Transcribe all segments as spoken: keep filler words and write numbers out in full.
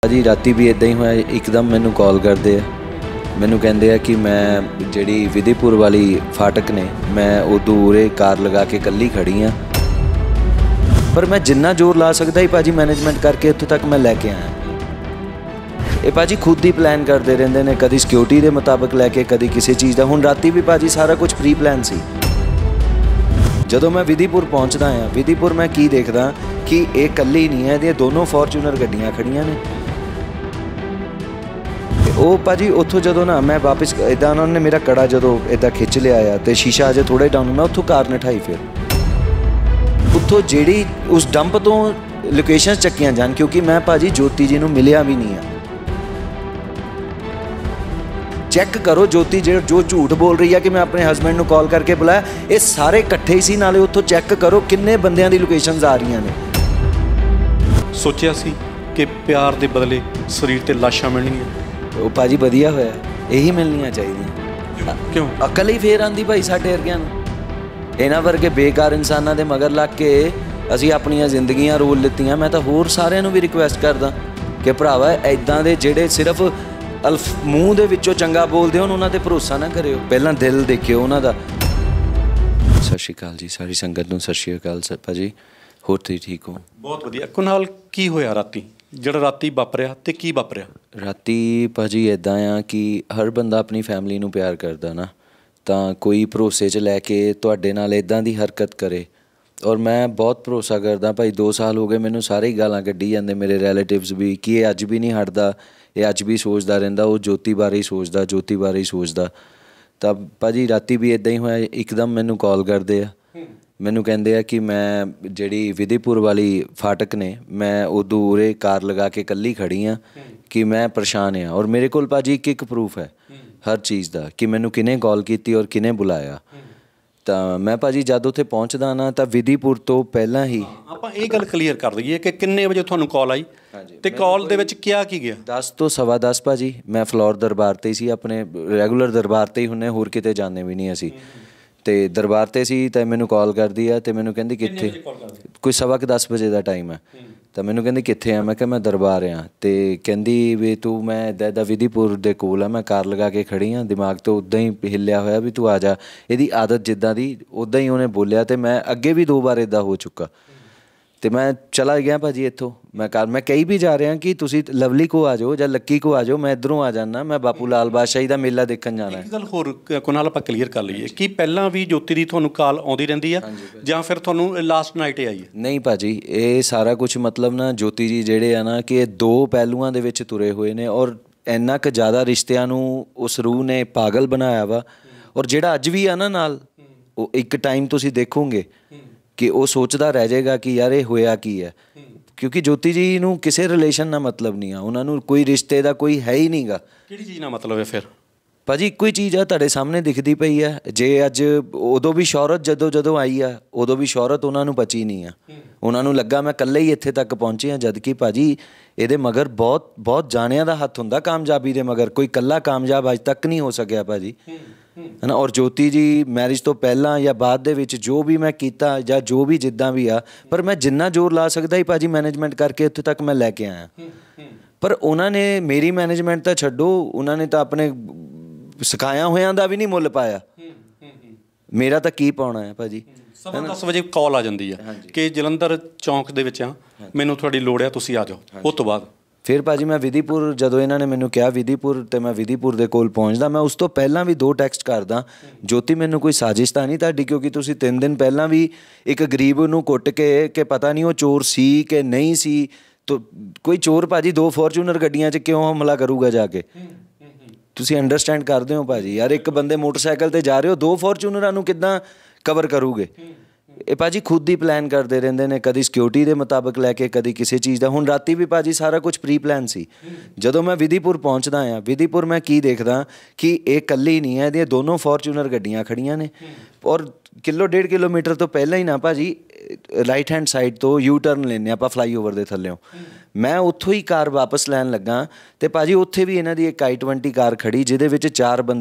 जी राती भी इदा ही होया, एकदम मैनू कॉल करते हैं, मैनू कहते हैं कि मैं जी विधिपुर वाली फाटक ने मैं उदू उरे कार लगा के कल्ली खड़ी हाँ, पर मैं जिन्ना जोर ला सकता ही भाजी मैनेजमेंट करके इत्थों तक मैं लैके आया। ये भाजी खुद ही प्लान करते रहते हैं, कभी सिक्योरिटी के मुताबिक लैके कभी किसी चीज़ का। हुण राती भी भाजी सारा कुछ प्री प्लान सी। जदों मैं विधिपुर पहुँचदा हाँ, विधिपुर मैं की देखदा कि ये कल्ली नहीं है, ये दोनों फॉर्चूनर गड्डियाँ खड़ियाँ ने। वो भाजी उतों जो ना मैं वापस इदा उन्होंने मेरा कड़ा जो इदा खिंच लिया आ तो शीशा अजे थोड़ा डाउन, मैं उतों कार नठाई, फिर उतों जी उस डंप तो लोकेशन चक्कियां जान, क्योंकि मैं भाजी ज्योति जी नूं मिलिया भी नहीं है। चैक करो ज्योति जो जो झूठ बोल रही है कि मैं अपने हसबैंड नूं कॉल करके बुलाया, ये सारे इकट्ठे ही सी। नाले उतों चैक करो किन्ने बंदियां दी लोकेशनस आ रही ने। सोचिया सी कि प्यार के बदले शरीर ते लाशां मिलणगीਆਂ। वो भाजी वधिया होया, यही मिलनियां चाहिए। क्यों अकल ही फेर आंदी भाई साडे वर्गियां नूं। इन्हां वर्गे बेकार इंसानां दे मगर लग के असीं अपणियां जिंदगियां रोल लित्तियां। मैं तो होर सारिआं नूं भी रिक्वेस्ट करदा कि भरावा इदां दे जिहड़े सिर्फ अल्फ मूँह दे विचों चंगा बोलदे होण उन्हां ते भरोसा ना करिओ, पहलां दिल देखिओ उन्हां दा। सत श्री अकाल जी सारी संगत नूं, सत श्री अकाल भाजी, होर तुसीं ठीक हो? बहुत वधिया। कुनाल की होया राती, ਜਿਹੜਾ ਰਾਤੀ ਵਾਪਰਿਆ ਤੇ ਕੀ ਵਾਪਰਿਆ? ਰਾਤੀ ਭਾਜੀ ਇੱਦਾਂ ਆ ਕਿ ਹਰ ਬੰਦਾ ਆਪਣੀ ਫੈਮਿਲੀ ਨੂੰ ਪਿਆਰ ਕਰਦਾ ਨਾ, ਤਾਂ ਕੋਈ ਭਰੋਸੇ 'ਚ ਲੈ ਕੇ ਤੁਹਾਡੇ ਨਾਲ ਇੱਦਾਂ ਦੀ ਹਰਕਤ ਕਰੇ। ਔਰ ਮੈਂ ਬਹੁਤ ਭਰੋਸਾ ਕਰਦਾ ਭਾਈ, ਦੋ ਸਾਲ ਹੋ ਗਏ ਮੈਨੂੰ ਸਾਰੇ ਹੀ ਗਾਲਾਂ ਕੱਢੀ ਜਾਂਦੇ, ਮੇਰੇ ਰਿਲੇਟਿਵਸ ਵੀ, ਕਿ ਇਹ ਅੱਜ ਵੀ ਨਹੀਂ ਹਟਦਾ, ਇਹ ਅੱਜ ਵੀ ਸੋਚਦਾ ਰਹਿੰਦਾ, ਉਹ ਜੋਤੀ ਬਾਰੇ ਹੀ ਸੋਚਦਾ, ਜੋਤੀ ਬਾਰੇ ਹੀ ਸੋਚਦਾ। ਤਾਂ ਭਾਜੀ ਰਾਤੀ ਵੀ ਇੱਦਾਂ ਹੀ ਹੋਇਆ, ਇੱਕਦਮ ਮੈਨੂੰ ਕਾਲ ਕਰਦੇ ਆ, ਮੈਨੂੰ ਕਹਿੰਦੇ ਆ ਕਿ ਮੈਂ ਜਿਹੜੀ ਵਿਧੀਪੁਰ ਵਾਲੀ ਫਾਟਕ ਨੇ ਮੈਂ ਉਦੋਂ ਉਰੇ ਕਾਰ ਲਗਾ ਕੇ ਇਕੱਲੀ ਖੜੀ ਹਾਂ ਕਿ ਮੈਂ ਪਰੇਸ਼ਾਨ ਹਾਂ। ਔਰ ਮੇਰੇ ਕੋਲ ਭਾਜੀ ਇੱਕ ਇੱਕ ਪ੍ਰੂਫ ਹੈ ਹਰ ਚੀਜ਼ ਦਾ ਕਿ ਮੈਨੂੰ ਕਿਹਨੇ ਕਾਲ ਕੀਤੀ ਔਰ ਕਿਹਨੇ ਬੁਲਾਇਆ। ਤਾਂ ਮੈਂ ਭਾਜੀ ਜਦ ਉੱਥੇ ਪਹੁੰਚਦਾ ਨਾ ਤਾਂ ਵਿਧੀਪੁਰ ਤੋਂ ਪਹਿਲਾਂ ਹੀ ਆਪਾਂ ਇਹ ਗੱਲ ਕਲੀਅਰ ਕਰ ਦਈਏ ਕਿ ਕਿੰਨੇ ਵਜੇ ਤੁਹਾਨੂੰ ਕਾਲ ਆਈ ਤੇ ਕਾਲ ਦੇ ਵਿੱਚ ਕਿਹਾ ਕੀ ਗਿਆ? ਦਸ ਤੋਂ ਸਵਾ ਦਸ ਭਾਜੀ। ਮੈਂ ਫਲੋਰ ਦਰਬਾਰ 'ਤੇ ਸੀ, ਆਪਣੇ ਰੈਗੂਲਰ ਦਰਬਾਰ 'ਤੇ ਹੀ ਹੁੰਦੇ, ਹੋਰ ਕਿਤੇ ਜਾਂਦੇ ਵੀ ਨਹੀਂ ਅਸੀਂ। ਤੇ ਦਰਬਾਰ 'ਤੇ ਸੀ ਤਾਂ ਮੈਨੂੰ ਕਾਲ ਕਰਦੀ ਆ ਤੇ ਮੈਨੂੰ ਕਹਿੰਦੀ ਕਿੱਥੇ, ਕੋਈ ਸਵਾ ਕੁ ਦਸ ਵਜੇ ਦਾ ਟਾਈਮ ਹੈ। ਤਾਂ ਮੈਨੂੰ ਕਹਿੰਦੀ ਕਿੱਥੇ ਆ, ਮੈਂ ਕਿਹਾ ਮੈਂ ਦਰਬਾਰ ਆ। ਅਤੇ ਕਹਿੰਦੀ ਵੀ ਤੂੰ, ਮੈਂ ਇੱਦਾਂ ਇੱਦਾਂ ਵਿਧੀਪੁਰ ਦੇ ਕੋਲ ਆ, ਮੈਂ ਕਾਰ ਲਗਾ ਕੇ ਖੜੀ ਹਾਂ, ਦਿਮਾਗ ਤੋਂ ਉੱਦਾਂ ਹੀ ਹਿੱਲਿਆ ਹੋਇਆ ਵੀ ਤੂੰ ਆ ਜਾ। ਇਹਦੀ ਆਦਤ ਜਿੱਦਾਂ ਦੀ ਉੱਦਾਂ ਹੀ ਉਹਨੇ ਬੋਲਿਆ, ਅਤੇ ਮੈਂ ਅੱਗੇ ਵੀ ਦੋ ਵਾਰ ਇੱਦਾਂ ਹੋ ਚੁੱਕਾ। ਅਤੇ ਮੈਂ ਚਲਾ ਗਿਆ ਭਾਜੀ ਇੱਥੋਂ, ਮੈਂ ਕਾਰ ਮੈਂ ਕਹੀ ਵੀ ਜਾ ਰਿਹਾ ਕਿ ਤੁਸੀਂ ਲਵਲੀ ਕੋ ਆ ਜਾਓ ਜਾਂ ਲੱਕੀ ਕੋ ਆ ਜਾਓ, ਮੈਂ ਇੱਧਰੋਂ ਆ ਜਾਂਦਾ, ਮੈਂ ਬਾਪੂ ਲਾਲ ਬਾਦਸ਼ਾਹੀ ਦਾ ਮੇਲਾ ਦੇਖਣ ਜਾਣਾ। ਇੱਕ ਗੱਲ ਹੋਰ ਕੁਨਾਲ ਆਪਾਂ ਕਲੀਅਰ ਕਰ ਲਈਏ ਕਿ ਪਹਿਲਾਂ ਵੀ ਜੋਤੀ ਦੀ ਤੁਹਾਨੂੰ ਕਾਲ ਆਉਂਦੀ ਰਹਿੰਦੀ ਆ ਜਾਂ ਫਿਰ ਤੁਹਾਨੂੰ ਲਾਸਟ ਨਾਈਟ ਹੀ ਆਈ ਹੈ? ਨਹੀਂ ਭਾਜੀ, ਇਹ ਸਾਰਾ ਕੁਛ ਮਤਲਬ ਨਾ ਜੋਤੀ ਜੀ ਜਿਹੜੇ ਆ ਨਾ ਕਿ ਇਹ ਦੋ ਪਹਿਲੂਆਂ ਦੇ ਵਿੱਚ ਤੁਰੇ ਹੋਏ ਨੇ, ਔਰ ਇੰਨਾ ਕੁ ਜ਼ਿਆਦਾ ਰਿਸ਼ਤਿਆਂ ਨੂੰ ਉਸ ਰੂਹ ਨੇ ਪਾਗਲ ਬਣਾਇਆ ਵਾ। ਔਰ ਜਿਹੜਾ ਅੱਜ ਵੀ ਆ ਨਾ ਨਾਲ, ਉਹ ਇੱਕ ਟਾਈਮ ਤੁਸੀਂ ਦੇਖੋਗੇ ਕਿ ਉਹ ਸੋਚਦਾ ਰਹਿ ਜਾਏਗਾ ਕਿ ਯਾਰ ਇਹ ਹੋਇਆ ਕੀ ਹੈ, ਕਿਉਂਕਿ ਜੋਤੀ ਜੀ ਨੂੰ ਕਿਸੇ ਰਿਲੇਸ਼ਨ ਨਾਲ ਮਤਲਬ ਨਹੀਂ ਆ, ਉਹਨਾਂ ਨੂੰ ਕੋਈ ਰਿਸ਼ਤੇ ਦਾ ਕੋਈ ਹੈ ਹੀ ਨਹੀਂ ਗਾ। ਕਿਹੜੀ ਚੀਜ਼ ਨਾਲ ਮਤਲਬ ਹੈ ਫਿਰ? ਭਾਜੀ ਇੱਕੋ ਹੀ ਚੀਜ਼ ਆ, ਤੁਹਾਡੇ ਸਾਹਮਣੇ ਦਿਖਦੀ ਪਈ ਆ। ਜੇ ਅੱਜ ਉਦੋਂ ਵੀ ਸ਼ੌਹਰਤ ਜਦੋਂ ਜਦੋਂ ਆਈ ਆ, ਉਦੋਂ ਵੀ ਸ਼ੌਹਰਤ ਉਹਨਾਂ ਨੂੰ ਬਚੀ ਨਹੀਂ ਆ। ਉਹਨਾਂ ਨੂੰ ਲੱਗਾ ਮੈਂ ਇਕੱਲੇ ਹੀ ਇੱਥੇ ਤੱਕ ਪਹੁੰਚੇ ਹਾਂ, ਜਦ ਕਿ ਭਾਜੀ ਇਹਦੇ ਮਗਰ ਬਹੁਤ ਬਹੁਤ ਜਾਣਿਆਂ ਦਾ ਹੱਥ ਹੁੰਦਾ ਕਾਮਯਾਬੀ ਦੇ ਮਗਰ, ਕੋਈ ਇਕੱਲਾ ਕਾਮਯਾਬ ਅੱਜ ਤੱਕ ਨਹੀਂ ਹੋ ਸਕਿਆ ਭਾਜੀ, ਹੈ ਨਾ। ਔਰ ਜੋਤੀ ਜੀ ਮੈਰਿਜ ਤੋਂ ਪਹਿਲਾਂ ਜਾਂ ਬਾਅਦ ਦੇ ਵਿੱਚ ਜੋ ਵੀ ਮੈਂ ਕੀਤਾ ਜਾਂ ਜੋ ਵੀ ਜਿੱਦਾਂ ਵੀ ਆ, ਪਰ ਮੈਂ ਜਿੰਨਾ ਜ਼ੋਰ ਲਾ ਸਕਦਾ ਹੀ ਭਾਜੀ ਮੈਨੇਜਮੈਂਟ ਕਰਕੇ ਇੱਥੇ ਤੱਕ ਮੈਂ ਲੈ ਕੇ ਆਇਆ। ਪਰ ਉਹਨਾਂ ਨੇ ਮੇਰੀ ਮੈਨੇਜਮੈਂਟ ਤਾਂ ਛੱਡੋ, ਉਹਨਾਂ ਨੇ ਤਾਂ ਆਪਣੇ ਸਿਖਾਇਆ ਹੋਇਆਂ ਦਾ ਵੀ ਨਹੀਂ ਮੁੱਲ ਪਾਇਆ। ਮੇਰਾ ਤਾਂ ਕੀ ਪਾਉਣਾ ਹੈ ਭਾਜੀ। ਸਵਾ ਦਸ ਵਜੇ ਕਾਲ ਆ ਜਾਂਦੀ ਆ ਕਿ ਜਲੰਧਰ ਚੌਂਕ ਦੇ ਵਿੱਚ ਆ, ਮੈਨੂੰ ਤੁਹਾਡੀ ਲੋੜ ਆ, ਤੁਸੀਂ ਆ ਜਾਓ। ਉਸ ਤੋਂ ਬਾਅਦ ਫਿਰ ਭਾਜੀ ਮੈਂ ਵਿਧੀਪੁਰ, ਜਦੋਂ ਇਹਨਾਂ ਨੇ ਮੈਨੂੰ ਕਿਹਾ ਵਿਧੀਪੁਰ, ਅਤੇ ਮੈਂ ਵਿਧੀਪੁਰ ਦੇ ਕੋਲ ਪਹੁੰਚਦਾ। ਮੈਂ ਉਸ ਤੋਂ ਪਹਿਲਾਂ ਵੀ ਦੋ ਟੈਕਸਟ ਕਰਦਾ, ਜੋਤੀ ਮੈਨੂੰ ਕੋਈ ਸਾਜ਼ਿਸ਼ ਤਾਂ ਨਹੀਂ ਤੁਹਾਡੀ, ਕਿਉਂਕਿ ਤੁਸੀਂ ਤਿੰਨ ਦਿਨ ਪਹਿਲਾਂ ਵੀ ਇੱਕ ਗਰੀਬ ਨੂੰ ਕੁੱਟ ਕੇ ਕਿ ਪਤਾ ਨਹੀਂ ਉਹ ਚੋਰ ਸੀ ਕਿ ਨਹੀਂ ਸੀ, ਤੋ ਕੋਈ ਚੋਰ ਭਾਜੀ ਦੋ ਫੋਰਚੂਨਰ ਗੱਡੀਆਂ 'ਚ ਕਿਉਂ ਹਮਲਾ ਕਰੂਗਾ ਜਾ ਕੇ? ਤੁਸੀਂ ਅੰਡਰਸਟੈਂਡ ਕਰਦੇ ਹੋ ਭਾਜੀ? ਯਾਰ ਇੱਕ ਬੰਦੇ ਮੋਟਰਸਾਈਕਲ 'ਤੇ ਜਾ ਰਹੇ ਹੋ, ਦੋ ਫੋਰਚੂਨਰਾਂ ਨੂੰ ਕਿੱਦਾਂ ਕਵਰ ਕਰੂਗੇ? ਇਹ ਭਾਜੀ ਖੁਦ ਹੀ ਪਲਾਨ ਕਰਦੇ ਰਹਿੰਦੇ ਨੇ, ਕਦੀ ਸਿਕਿਉਰਿਟੀ ਦੇ ਮੁਤਾਬਿਕ ਲੈ ਕੇ ਕਦੀ ਕਿਸੇ ਚੀਜ਼ ਦਾ। ਹੁਣ ਰਾਤੀ ਵੀ ਭਾਜੀ ਸਾਰਾ ਕੁਛ ਪ੍ਰੀ ਪਲਾਨ ਸੀ। ਜਦੋਂ ਮੈਂ ਵਿਧੀਪੁਰ ਪਹੁੰਚਦਾ ਹਾਂ, ਵਿਧੀਪੁਰ ਮੈਂ ਕੀ ਦੇਖਦਾ ਕਿ ਇਹ ਇਕੱਲੀ ਨਹੀਂ ਹੈ, ਇਹਦੀਆਂ ਦੋਨੋਂ ਫੋਰਚੂਨਰ ਗੱਡੀਆਂ ਖੜੀਆਂ ਨੇ। ਔਰ ਕਿਲੋ ਡੇਢ ਕਿਲੋਮੀਟਰ ਤੋਂ ਪਹਿਲਾਂ ਹੀ ਨਾ ਭਾਜੀ ਰਾਈਟ ਹੈਂਡ ਸਾਈਡ ਤੋਂ ਯੂ ਟਰਨ ਲੈਂਦੇ ਆਪਾਂ ਫਲਾਈਓਵਰ ਦੇ ਥੱਲਿਓਂ। ਮੈਂ ਉੱਥੋਂ ਹੀ ਕਾਰ ਵਾਪਸ ਲੈਣ ਲੱਗਾ ਅਤੇ ਭਾਜੀ ਉੱਥੇ ਵੀ ਇਹਨਾਂ ਦੀ ਇੱਕ ਆਈ ਟਵੈਂਟੀ ਕਾਰ ਖੜੀ, ਜਿਹਦੇ ਵਿੱਚ ਚਾਰ ਬੰਦੇ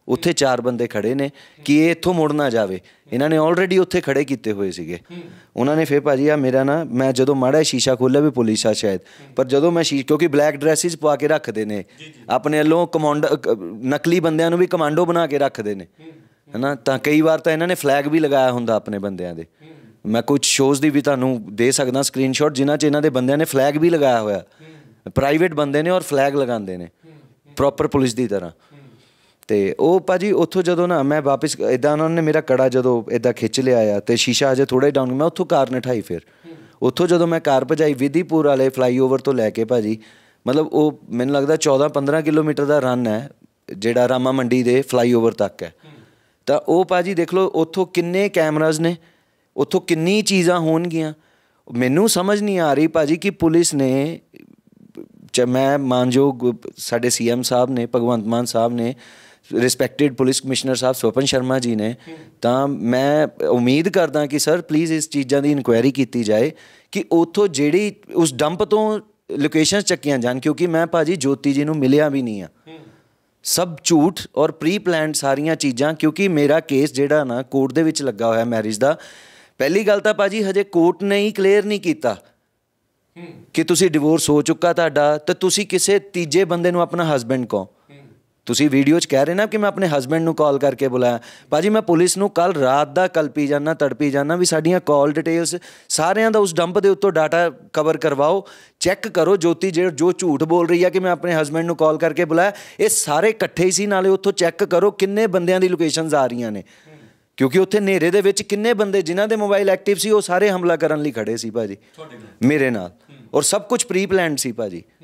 ਉੱਥੇ ਚਾਰ ਬੰਦੇ ਖੜੇ ਨੇ ਕਿ ਇਹ ਇੱਥੋਂ ਮੁੜ ਨਾ ਜਾਵੇ। ਇਹਨਾਂ ਨੇ ਆਲਰੇਡੀ ਉੱਥੇ ਖੜੇ ਕੀਤੇ ਹੋਏ ਸੀਗੇ। ਉਹਨਾਂ ਨੇ ਫਿਰ ਭਾਜੀ ਆ ਮੇਰਾ ਨਾ, ਮੈਂ ਜਦੋਂ ਮਾੜਾ ਸ਼ੀਸ਼ਾ ਖੋਲ੍ਹਿਆ ਵੀ ਪੁਲਿਸ ਆ ਸ਼ਾਇਦ, ਪਰ ਜਦੋਂ ਮੈਂ ਸ਼ੀ ਕਿਉਂਕਿ ਬਲੈਕ ਡਰੈਸਿਸ ਪਾ ਕੇ ਰੱਖਦੇ ਨੇ ਆਪਣੇ ਵੱਲੋਂ, ਕਮਾਂਡੋ ਨਕਲੀ ਬੰਦਿਆਂ ਨੂੰ ਵੀ ਕਮਾਂਡੋ ਬਣਾ ਕੇ ਰੱਖਦੇ ਨੇ ਹੈ ਨਾ, ਤਾਂ ਕਈ ਵਾਰ ਤਾਂ ਇਹਨਾਂ ਨੇ ਫਲੈਗ ਵੀ ਲਗਾਇਆ ਹੁੰਦਾ ਆਪਣੇ ਬੰਦਿਆਂ ਦੇ। ਮੈਂ ਕੁਝ ਸ਼ੋਜ਼ ਦੀ ਵੀ ਤੁਹਾਨੂੰ ਦੇ ਸਕਦਾ ਸਕਰੀਨਸ਼ਾਟ ਜਿਨ੍ਹਾਂ 'ਚ ਇਹਨਾਂ ਦੇ ਬੰਦਿਆਂ ਨੇ ਫਲੈਗ ਵੀ ਲਗਾਇਆ ਹੋਇਆ, ਪ੍ਰਾਈਵੇਟ ਬੰਦੇ ਨੇ ਔਰ ਫਲੈਗ ਲਗਾਉਂਦੇ ਨੇ ਪ੍ਰੋਪਰ ਪੁਲਿਸ ਦੀ ਤਰ੍ਹਾਂ। ਅਤੇ ਉਹ ਭਾਅ ਜੀ ਉੱਥੋਂ ਜਦੋਂ ਨਾ ਮੈਂ ਵਾਪਸ ਇੱਦਾਂ ਉਹਨਾਂ ਨੇ ਮੇਰਾ ਕੜਾ ਜਦੋਂ ਇੱਦਾਂ ਖਿੱਚ ਲਿਆ ਆ ਅਤੇ ਸ਼ੀਸ਼ਾ ਅਜੇ ਥੋੜ੍ਹਾ ਹੀ ਡਾਊਨ, ਮੈਂ ਉੱਥੋਂ ਕਾਰ ਨਠਾਈ। ਫਿਰ ਉੱਥੋਂ ਜਦੋਂ ਮੈਂ ਕਾਰ ਭਜਾਈ ਵਿਧੀਪੁਰ ਵਾਲੇ ਫਲਾਈਓਵਰ ਤੋਂ ਲੈ ਕੇ ਭਾਅ ਜੀ, ਮਤਲਬ ਉਹ ਮੈਨੂੰ ਲੱਗਦਾ ਚੌਦਾਂ ਪੰਦਰਾਂ ਕਿਲੋਮੀਟਰ ਦਾ ਰਨ ਹੈ ਜਿਹੜਾ ਰਾਮਾ ਮੰਡੀ ਦੇ ਫਲਾਈਓਵਰ ਤੱਕ ਹੈ। ਤਾਂ ਉਹ ਭਾਅ ਜੀ ਦੇਖ ਲਓ ਉੱਥੋਂ ਕਿੰਨੇ ਕੈਮਰਾਜ਼ ਨੇ, ਉੱਥੋਂ ਕਿੰਨੀ ਚੀਜ਼ਾਂ ਹੋਣਗੀਆਂ। ਮੈਨੂੰ ਸਮਝ ਨਹੀਂ ਆ ਰਹੀ ਭਾਅ ਜੀ ਕਿ ਪੁਲਿਸ ਨੇ, ਮੈਂ ਮਾਨਯੋਗ ਸਾਡੇ ਸੀ ਐਮ ਸਾਹਿਬ ਨੇ, ਭਗਵੰਤ ਮਾਨ ਸਾਹਿਬ ਨੇ, ਰਿਸਪੈਕਟਿਡ ਪੁਲਿਸ ਕਮਿਸ਼ਨਰ ਸਾਹਿਬ ਸਵਪਨ ਸ਼ਰਮਾ ਜੀ ਨੇ, ਤਾਂ ਮੈਂ ਉਮੀਦ ਕਰਦਾ ਕਿ ਸਰ ਪਲੀਜ਼ ਇਸ ਚੀਜ਼ਾਂ ਦੀ ਇਨਕੁਆਇਰੀ ਕੀਤੀ ਜਾਏ ਕਿ ਉੱਥੋਂ ਜਿਹੜੀ ਉਸ ਡੰਪ ਤੋਂ ਲੋਕੇਸ਼ਨਸ ਚੱਕੀਆਂ ਜਾਣ। ਕਿਉਂਕਿ ਮੈਂ ਭਾਅ ਜੀ ਜੋਤੀ ਜੀ ਨੂੰ ਮਿਲਿਆ ਵੀ ਨਹੀਂ ਆ, ਸਭ ਝੂਠ ਔਰ ਪ੍ਰੀ ਪਲੈਨਡ ਸਾਰੀਆਂ ਚੀਜ਼ਾਂ। ਕਿਉਂਕਿ ਮੇਰਾ ਕੇਸ ਜਿਹੜਾ ਨਾ ਕੋਰਟ ਦੇ ਵਿੱਚ ਲੱਗਾ ਹੋਇਆ ਮੈਰਿਜ ਦਾ, ਪਹਿਲੀ ਗੱਲ ਤਾਂ ਭਾਅ ਜੀ ਹਜੇ ਕੋਰਟ ਨੇ ਹੀ ਕਲੀਅਰ ਨਹੀਂ ਕੀਤਾ ਕਿ ਤੁਸੀਂ ਡਿਵੋਰਸ ਹੋ ਚੁੱਕਾ ਤੁਹਾਡਾ, ਤਾਂ ਤੁਸੀਂ ਕਿਸੇ ਤੀਜੇ ਬੰਦੇ ਨੂੰ ਆਪਣਾ ਹਸਬੈਂਡ ਕਹੋ। ਤੁਸੀਂ ਵੀਡੀਓ 'ਚ ਕਹਿ ਰਹੇ ਨਾ ਕਿ ਮੈਂ ਆਪਣੇ ਹਸਬੈਂਡ ਨੂੰ ਕਾਲ ਕਰਕੇ ਬੁਲਾਇਆ। ਭਾਅ ਜੀ ਮੈਂ ਪੁਲਿਸ ਨੂੰ ਕੱਲ੍ਹ ਰਾਤ ਦਾ ਕਲਪੀ ਜਾਂਦਾ, ਤੜਪੀ ਜਾਂਦਾ ਵੀ ਸਾਡੀਆਂ ਕਾਲ ਡਿਟੇਲਸ ਸਾਰਿਆਂ ਦਾ ਉਸ ਡੰਪ ਦੇ ਉੱਤੋਂ ਡਾਟਾ ਕਵਰ ਕਰਵਾਓ, ਚੈੱਕ ਕਰੋ ਜੋਤੀ ਜੇ ਜੋ ਝੂਠ ਬੋਲ ਰਹੀ ਆ ਕਿ ਮੈਂ ਆਪਣੇ ਹਸਬੈਂਡ ਨੂੰ ਕਾਲ ਕਰਕੇ ਬੁਲਾਇਆ, ਇਹ ਸਾਰੇ ਇਕੱਠੇ ਹੀ ਸੀ। ਨਾਲੇ ਉੱਥੋਂ ਚੈੱਕ ਕਰੋ ਕਿੰਨੇ ਬੰਦਿਆਂ ਦੀ ਲੋਕੇਸ਼ਨਸ ਆ ਰਹੀਆਂ ਨੇ, ਕਿਉਂਕਿ ਉੱਥੇ ਹਨੇਰੇ ਦੇ ਵਿੱਚ ਕਿੰਨੇ ਬੰਦੇ ਜਿਨ੍ਹਾਂ ਦੇ ਮੋਬਾਈਲ ਐਕਟਿਵ ਸੀ ਉਹ ਸਾਰੇ ਹਮਲਾ ਕਰਨ ਲਈ ਖੜੇ ਸੀ ਭਾਅ ਜੀ ਮੇਰੇ ਨਾਲ, ਔਰ ਸਭ ਕੁਛ ਪ੍ਰੀ ਪਲੈਨਡ ਸੀ ਭਾਅ ਜੀ।